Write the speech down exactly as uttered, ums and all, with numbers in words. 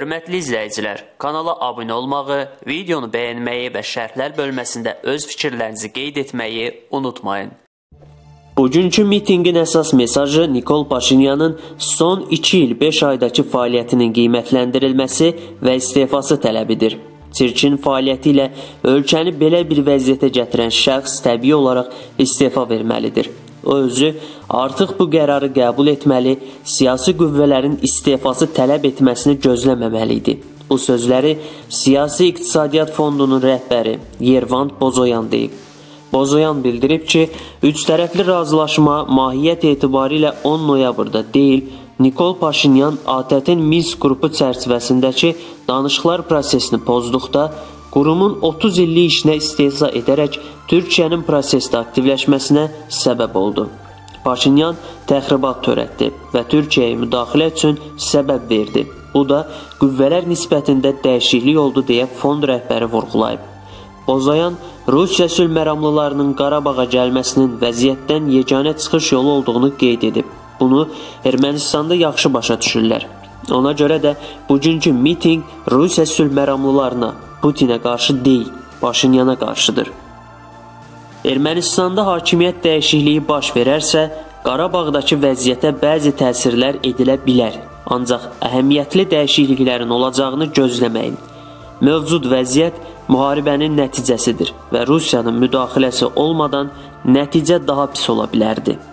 Hörmətli izləyicilər, kanala abunə olmağı, videonu bəyənməyi və şərhlər bölməsində öz fikirlərinizi qeyd etməyi unutmayın. Bugünkü mitinqin əsas mesajı Nikol Paşinyanın son iki il beş aydakı fəaliyyətinin qiymətləndirilməsi və istefası tələbidir. Çirkin fəaliyyəti ilə ölkəni belə bir vəziyyətə gətirən şəxs təbii olaraq istefa verməlidir. O özü artıq bu qərarı qəbul etməli, siyasi qüvvələrin istefası tələb etməsini gözləməməli idi. Bu sözləri Siyasi İqtisadiyyat Fondunun rəhbəri Yervant Bozoyan deyib. Bozoyan bildirib ki, üç tərəfli razılaşma mahiyyət etibarilə on noyabrda deyil, Nikol Paşinyan A T T-in Minsk qrupu çərçivəsindəki danışıqlar prosesini pozduqda, qurumun otuz illik işinə istehza edərək Türkiyənin prosesdə aktivləşməsinə səbəb oldu. Paşinyan təxribat törətdi və Türkiyəyə müdaxilə üçün səbəb verdi. Bu da qüvvələr nisbətində dəyişiklik oldu deyə fond rəhbəri vurğulayıb. Bozoyan, Rusiya sülh məramlılarının Qarabağa gəlməsinin vəziyyətdən yeganə çıxış yolu olduğunu qeyd edib. Bunu Ermənistanda yaxşı başa düşürlər. Ona görə də bugünkü miting Rusiya sülh məramlılarına, Putinə qarşı deyil, Paşinyana qarşıdır. Ermənistanda hakimiyyət dəyişikliyi baş verərsə, Qarabağdakı vəziyyətə bəzi təsirlər edilə bilər. Ancaq əhəmiyyətli dəyişikliklərin olacağını gözləməyin. Mövcud vəziyyət müharibənin nəticəsidir və Rusiyanın müdaxiləsi olmadan nəticə daha pis ola bilərdi.